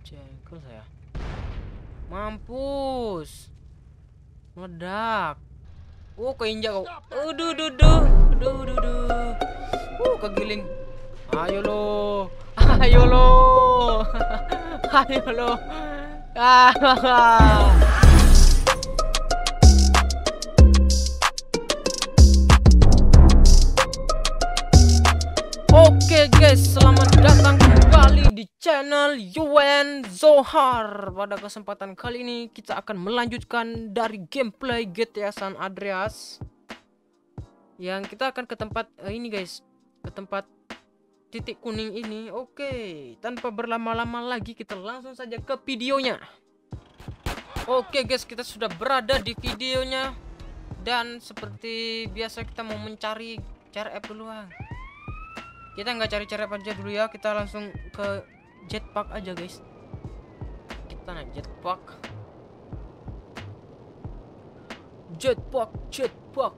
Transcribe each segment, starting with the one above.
Jengkel saya. Mampus. Meledak. Oh, keinjak kau. Aduh, duduh. Aduh, duduh. Kegiling. Ayo lo. Ayo lo. Ayo lo. Ah. Oke guys, selamat datang kembali di channel Yuen Zohar. Pada kesempatan kali ini kita akan melanjutkan dari gameplay GTA San Andreas. Yang kita akan ke tempat ini guys, ke tempat titik kuning ini. Oke, tanpa berlama-lama lagi kita langsung saja ke videonya. Oke guys, kita sudah berada di videonya. Dan seperti biasa kita mau mencari CRF duluan. Kita nggak cari CRF aja dulu ya, kita langsung ke jetpack aja guys. Kita naik jetpack. Jetpack.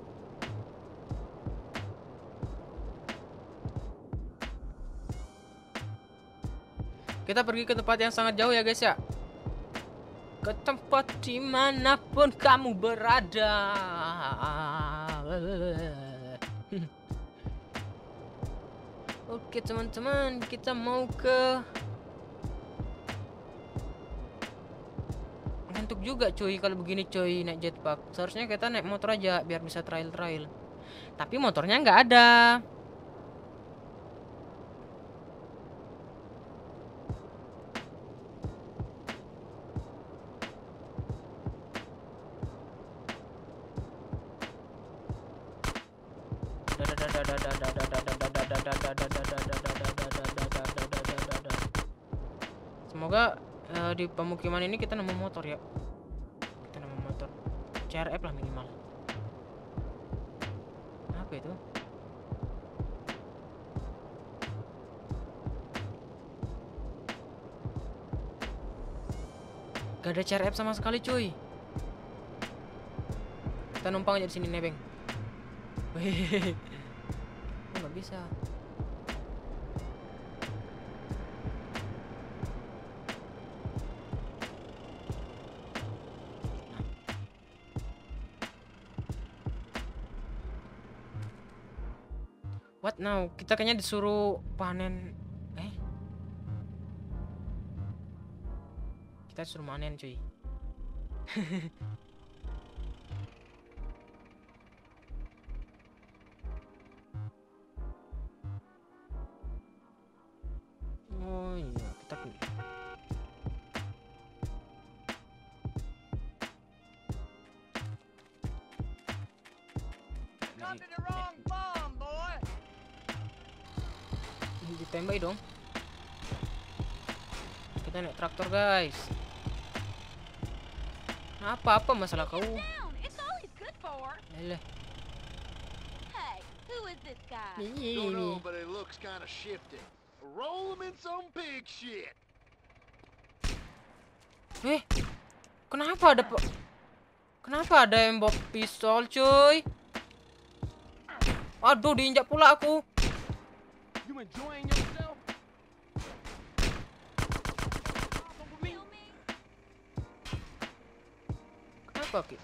Kita pergi ke tempat yang sangat jauh ya guys ya. Ke tempat dimanapun kamu berada. Oke teman-teman, kita mau ke ngantuk juga cuy kalau begini cuy naik jetpack. Seharusnya kita naik motor aja biar bisa trail. Tapi motornya nggak ada. Semoga di pemukiman ini kita nemu motor ya. Kita nemu motor CRF lah minimal. Apa itu? Gak ada CRF sama sekali cuy. Kita numpang aja di sini nebeng. Wih, nggak bisa. What now? Kita kayaknya disuruh panen. Kita disuruh panen cuy. Oh iya, kita ditembak dong. Kita naik traktor guys. Apa masalah kau? Alah. Kenapa ada yang bawa pistol cuy? Aduh, diinjak pula aku. Kenapa Ki?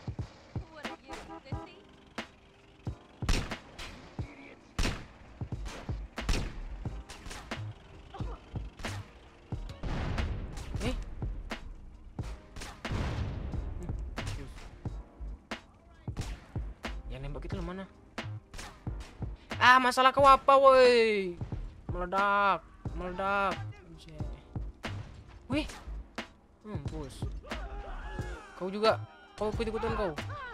Yang nembak itu mana? Masalah kau apa woi? Meledak. Wih. Bos. Kau juga. Kau ikut-ikutan kau.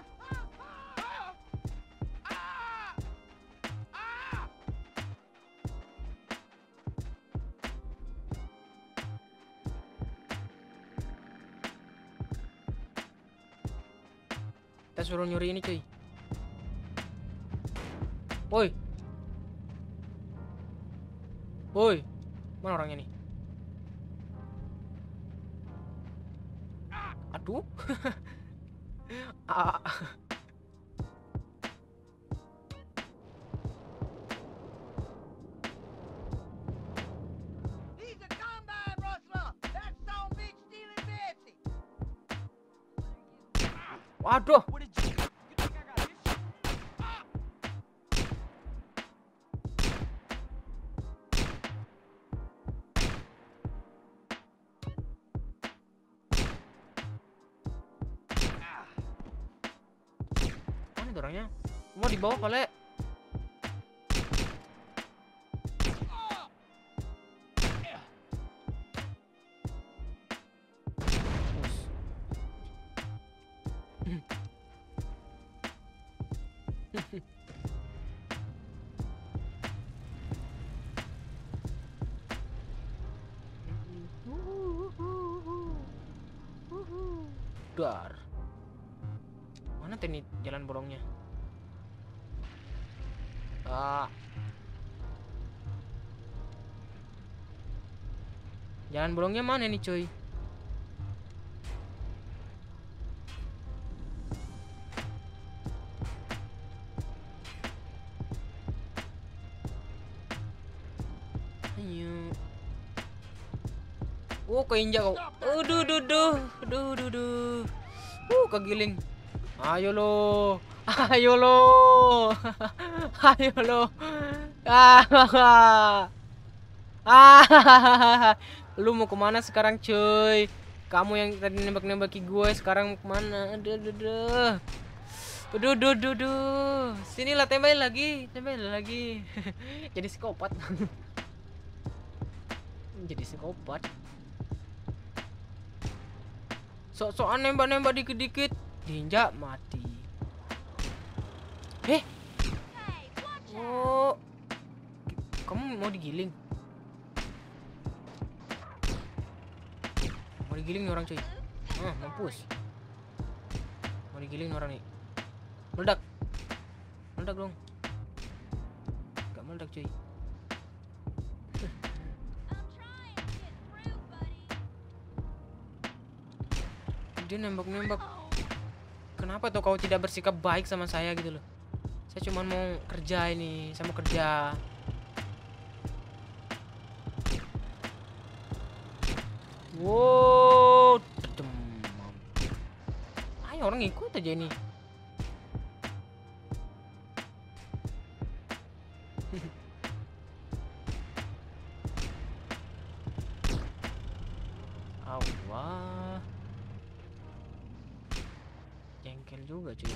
Kita suruh nyuri ini cuy. Woi, mana orangnya nih? Aduh. Aduh. Mana itu orangnya? Mau di bawah kali. Dar. Mana teknik jalan bolongnya? Jalan bolongnya mana nih, coy? Ayo. Oh, keinjak kau. Aduh. Kegiling. Ayo lo. Ayo lo. Ayo lo. Lu mau kemana sekarang, cuy? Kamu yang tadi nembak-nembaki gue sekarang mau kemana? Aduh. Sinilah, tembakin lagi. Jadi psikopat. Jadi psikopat. Sok-sokan nembak-nembak dikit-dikit, diinjak mati. Oh, kamu mau digiling? Mau digiling nih orang, cuy. Mampus. Mau digiling nih orang nih. Meledak dong. Gak meledak, cuy. Dia nembak-nembak. Kenapa tuh kau tidak bersikap baik sama saya gitu loh? Saya cuma mau kerja ini, saya mau kerja. Wow, ayo orang ikut aja ini. Allah. Jengkel juga, cuy.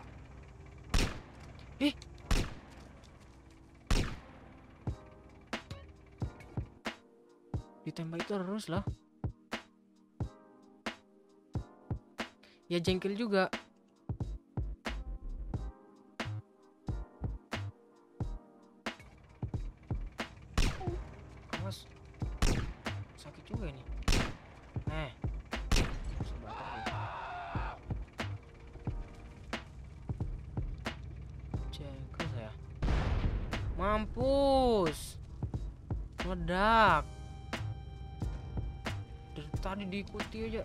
Ditembak terus lah. Ya jengkel juga. Awas. Sakit juga ini. Jengkel saya. Mampus. Meledak. Dari tadi diikuti aja.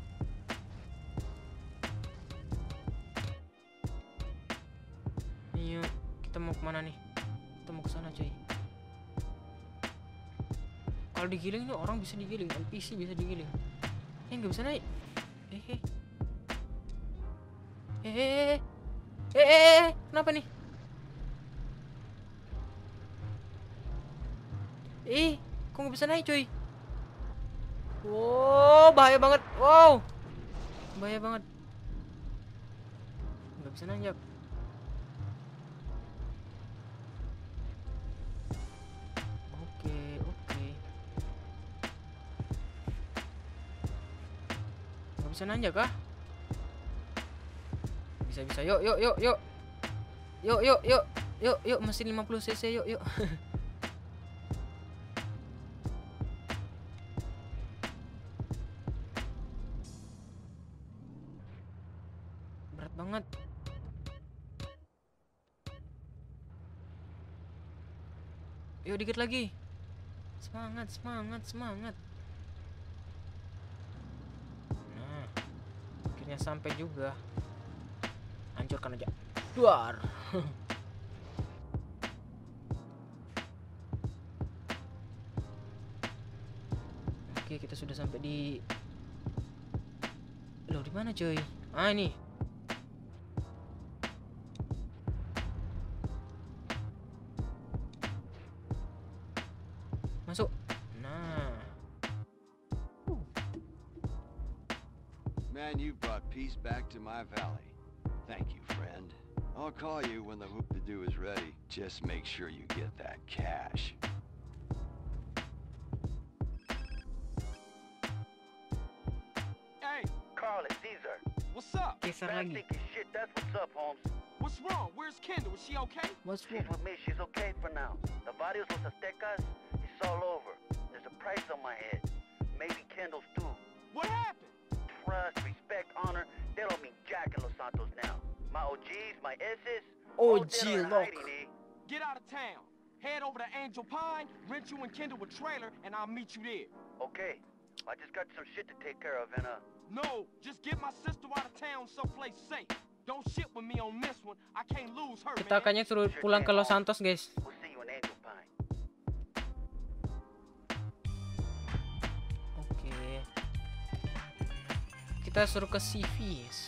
Ayo, kita mau kemana nih? Kita mau ke sana, cuy. Kalau digiling nih orang bisa digiling, NPC bisa digiling. Nggak bisa naik. Kenapa nih? Kok nggak bisa naik, cuy? Wow, bahaya banget. Wow, bahaya banget. Nggak bisa nanjak. Oke. Nggak bisa nanjak kah? Bisa. Yuk, masih 50 cc, yuk. Berat banget. Yuk, dikit lagi. Semangat. Nah, akhirnya sampai juga. Hancurkan aja. Duar. Oke, kita sudah sampai di. Loh, di mana, cuy? Ini. Masuk. Nah. Man, you brought peace back to my valley. Thank you, friend. I'll call you when the whoop-de-doo is ready. Just make sure you get that cash. Hey, Carl, it's Caesar. what's up? Geser Man, lagi. thinking shit, that's what's up, Holmes. What's wrong? Where's Kendall? Is she okay? What's She's with me, she's okay for now. The varios los aztecas, it's all over. There's a price on my head. Maybe Kendall's too. What happened? Trust, respect, honor, they don't mean jack in Los Santos now. My OGs, my S's, all dead or in look. hiding, eh? Get out of town. Head over to Angel Pine, rent you and Kendall a trailer, and I'll meet you there. Okay, I just got some shit to take care of and No, just get my sister out of town someplace safe. Don't shit with me on this one. I can't lose her, Kita man. kayaknya suruh pulang ke Los Santos, guys. we'll see you in Angel Pine. Oke. Kita suruh ke CVS.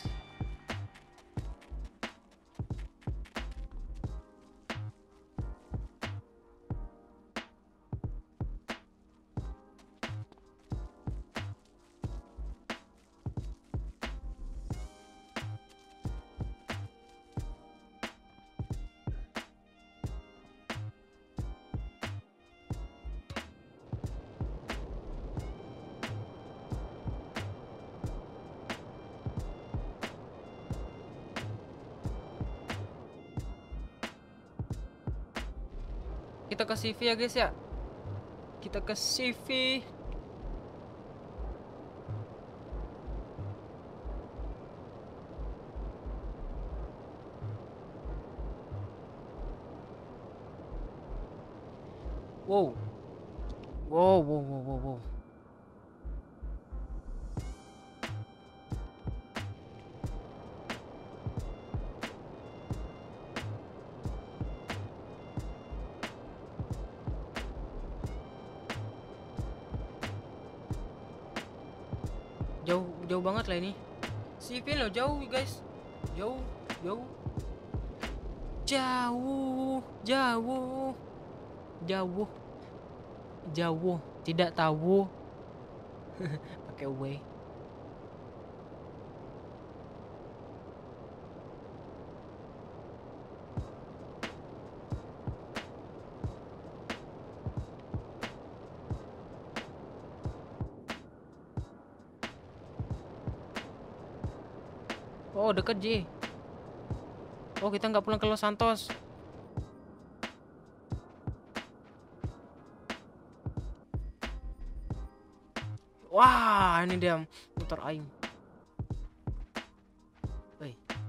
Kita ke CV ya guys ya. Kita ke CV. Wow. Wow, wow, wow, wow, wow. Jauh banget lah ini. CV loh, jauh guys. Jauh. Tidak tahu. Pakai way. Oh, deket Ji. Oh, kita nggak pulang ke Los Santos. Wah, ini dia motor aing. Hei.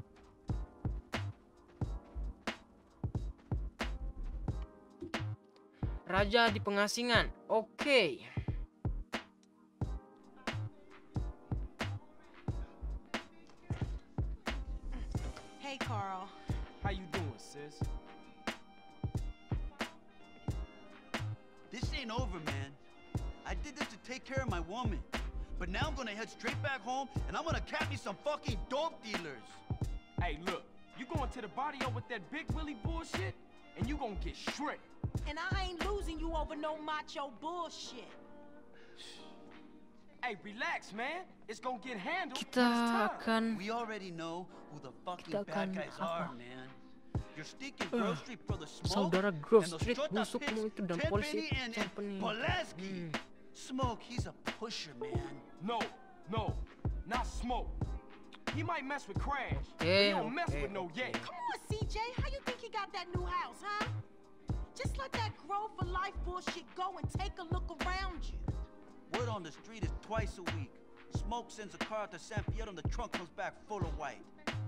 Raja di pengasingan. Oke. Hey, Carl. How you doing, sis? This ain't over, man. I did this to take care of my woman. But now I'm gonna head straight back home and I'm gonna cap me some fucking dope dealers. Hey, look. You going to the barrio with that Big Willie bullshit, and you gonna get shredded. And I ain't losing you over no macho bullshit. Hey, relax, man. It's gonna get handled Kita when it's time. akan We already know who the fucking Kita bad akan guys apa? are, man. Your stinking Grove Street brother Smoke Saudara Grove and those Street Strota busukmu pigs, itu dan Tenpenny polisi and Tenpenny. Pulaski. Smoke, he's a pusher, man. No, not Smoke. He might mess with Crash, but Okay, he don't mess okay, with no Ye. Come on, CJ. How you think he got that new house, huh? Just let that Grove for Life bullshit go and take a look around you. Word on the street is twice a week. Smoke sends a car out to San Fierro and the trunk comes back full of white.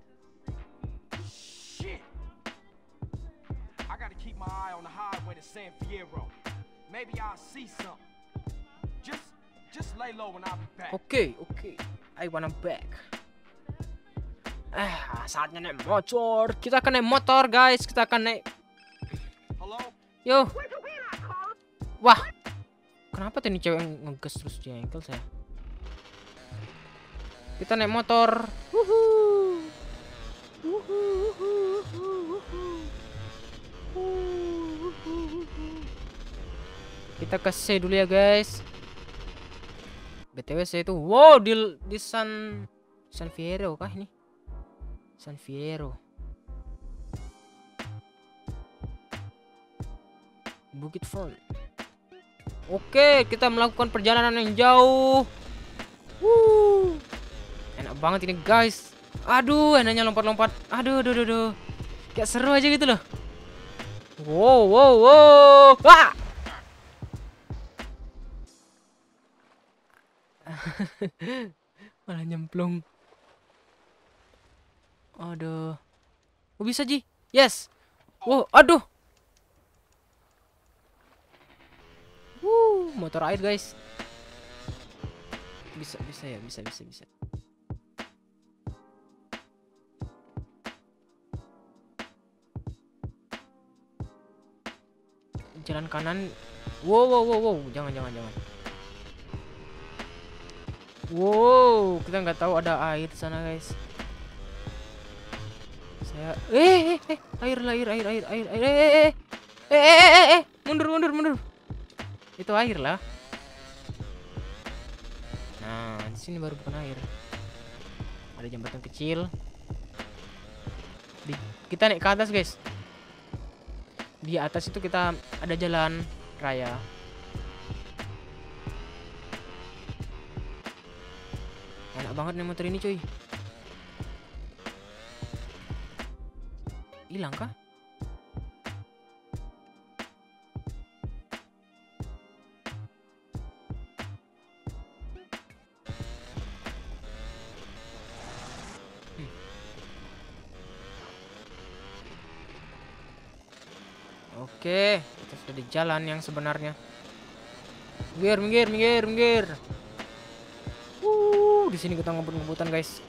Shit! I gotta keep my eye on the highway to San Fierro. Maybe I'll see something. Just lay low and I'll be back. Oke. I wanna back. Saatnya naik motor. Kita akan naik motor, guys. Kita akan naik. Hello? Yo. Wah. Kenapa tuh ini cewek ngegas terus jengkel saya? Kita naik motor. Kita ke C dulu ya guys. BTW C itu wow di San Fierro kah ini? San Fierro. Bukit Fern. Oke, kita melakukan perjalanan yang jauh. Enak banget ini guys. Aduh, enaknya lompat-lompat. Aduh. Kayak seru aja gitu loh. Wow. Ah! Malah nyemplung. Aduh. Oh, bisa Ji. Yes. Wow, aduh. Motor air guys. Bisa ya, bisa. Jalan kanan. Wow. Jangan. Wow, kita nggak tahu ada air di sana guys. Saya air. Mundur. Itu air lah. Nah, di sini baru bukan air. Ada jembatan kecil. Kita naik ke atas guys. Di atas itu kita ada jalan raya. Enak banget nih motor ini cuy. Hilang kah? Oke, kita sudah di jalan yang sebenarnya. Minggir. Di sini kita ngebut-ngebutan guys.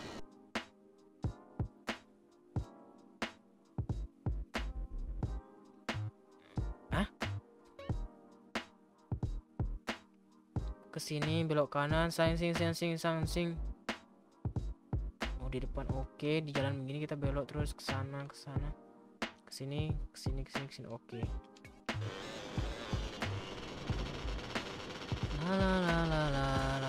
Hah? Kesini belok kanan, sansing. Oh, di depan oke. Di jalan begini kita belok terus ke sana. Kesini. Oke. La.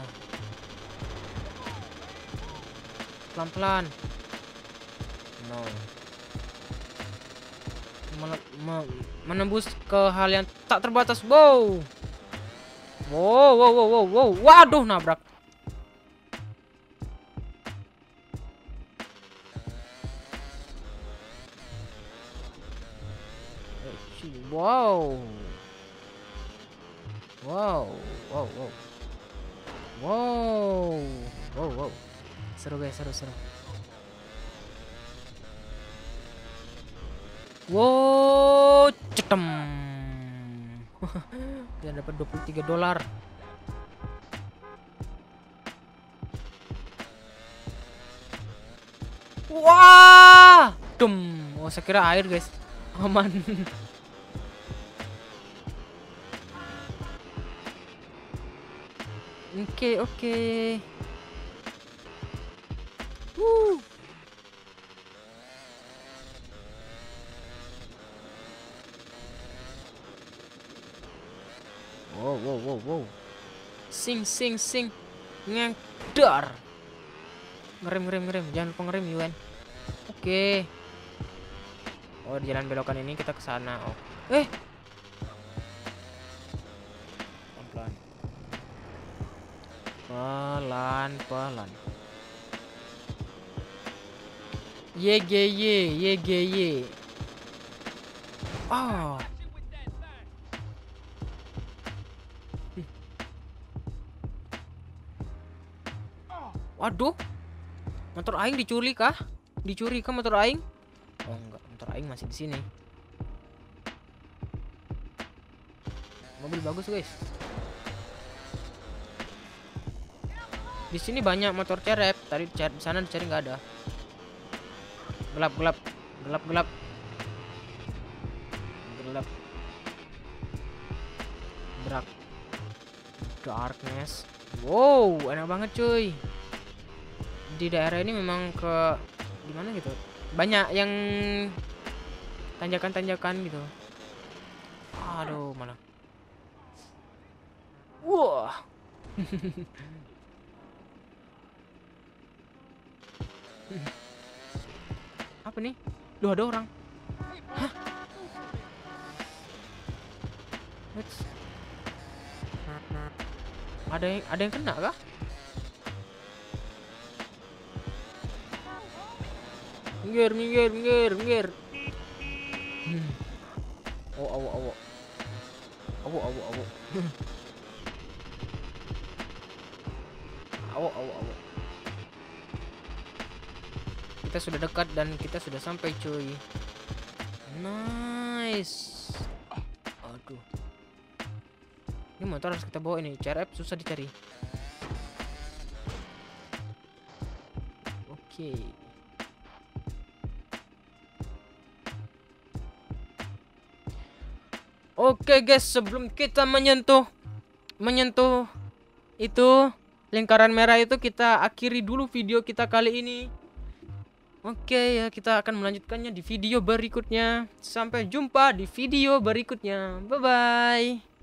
Pelan-pelan. No. Menembus ke hal yang tak terbatas. Wow. Waduh, nabrak. Wow. Seru guys, seru. Wow, cetem. Dia dapat $23. Wah, oh saya kira air guys. Aman. Oke. Wow. Sing. Ngedar. Ngerem. Jangan lupa ngerem Yuan. Oke. Oh, di jalan belokan ini kita ke sana. Oh. Pelan. Ye. Oh. Waduh. Motor aing dicuri kah? Motor aing? Oh enggak, motor aing masih di sini. Mobil bagus, guys. Di sini banyak motor cerep. Tadi di sana dicari nggak ada. Gelap. Darkness. Wow, enak banget cuy. Di daerah ini memang ke gimana gitu. Banyak yang tanjakan gitu. Aduh, malah. Wah. Apa nih? Duh, ada orang. Hah? Ada yang kena kah? Minggir. Oh, awo. Awo. Kita sudah dekat dan kita sudah sampai, cuy. Nice. Aduh. Ini motor harus kita bawa ini. CRF susah dicari. Oke. Oke guys, sebelum kita menyentuh itu lingkaran merah itu, kita akhiri dulu video kita kali ini. Oke ya, kita akan melanjutkannya di video berikutnya. Sampai jumpa di video berikutnya. Bye bye.